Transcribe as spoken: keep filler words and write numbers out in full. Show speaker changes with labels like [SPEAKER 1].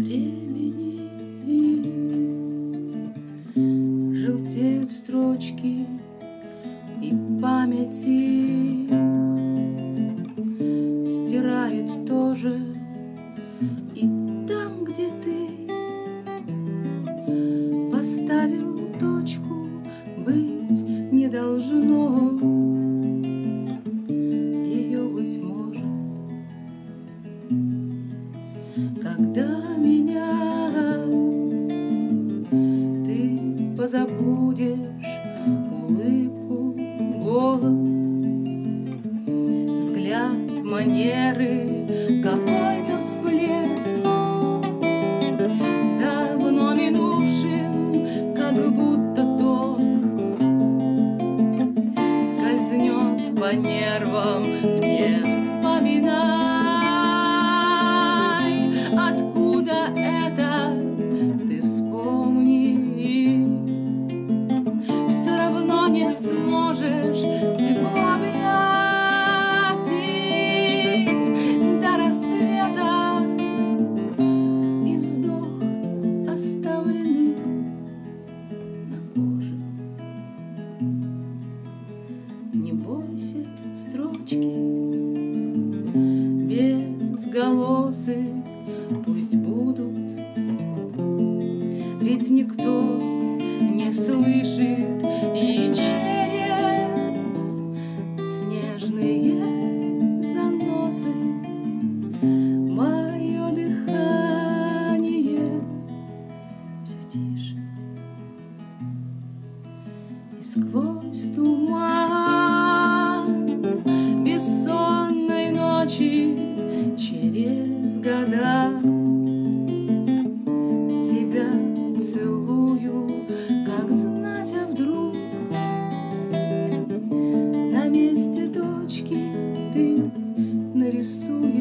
[SPEAKER 1] времени желтеют строчки, и память их стирает тоже. И там, где ты поставил точку, быть не должно ее, быть может. Когда меня ты позабудешь, улыбку, голос, взгляд, манеры, какой-то всплеск давно минувшим, как будто ток скользнет по нервам. Не вспоминай, откуда это ты вспомнить все равно не сможешь. Тепло объятий до рассвета и вздох оставлены на коже. Не бойся строчки безголосые, пусть будут, ведь никто не слышит. И через снежные заносы мое дыхание все тише, и сквозь туман бессонной ночи через года тебя целую, как знать, а вдруг на месте точки ты нарисуешь